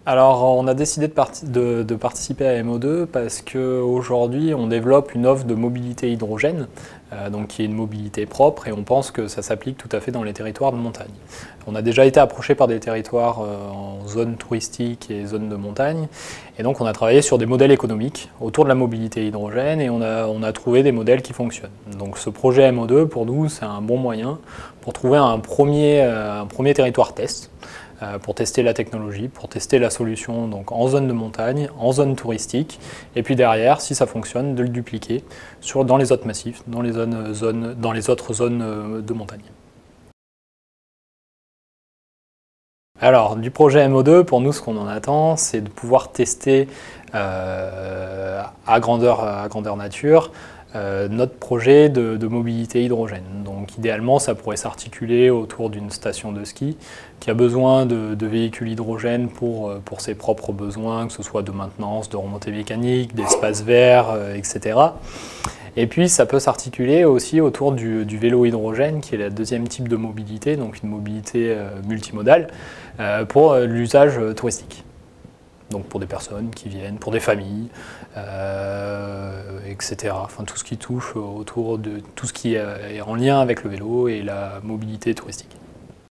Alors, on a décidé de participer à MO2 parce qu'aujourd'hui, on développe une offre de mobilité hydrogène, donc qui est une mobilité propre, et on pense que ça s'applique tout à fait dans les territoires de montagne. On a déjà été approché par des territoires en zone touristique et zone de montagne, et donc on a travaillé sur des modèles économiques autour de la mobilité hydrogène, et on a trouvé des modèles qui fonctionnent. Donc ce projet MO2, pour nous, c'est un bon moyen pour trouver un premier territoire test, pour tester la technologie, pour tester la solution donc en zone de montagne, en zone touristique, et puis derrière, si ça fonctionne, de le dupliquer dans les autres massifs, dans les autres zones de montagne. Alors, du projet MO2, pour nous, ce qu'on en attend, c'est de pouvoir tester à grandeur nature notre projet de mobilité hydrogène. Donc idéalement, ça pourrait s'articuler autour d'une station de ski qui a besoin de véhicules hydrogène pour ses propres besoins, que ce soit de maintenance, de remontée mécanique, d'espaces verts, etc. Et puis ça peut s'articuler aussi autour du vélo hydrogène, qui est le deuxième type de mobilité, donc une mobilité multimodale, pour l'usage touristique. Donc pour des personnes qui viennent, pour des familles, etc. Enfin tout ce qui touche autour de tout ce qui est en lien avec le vélo et la mobilité touristique.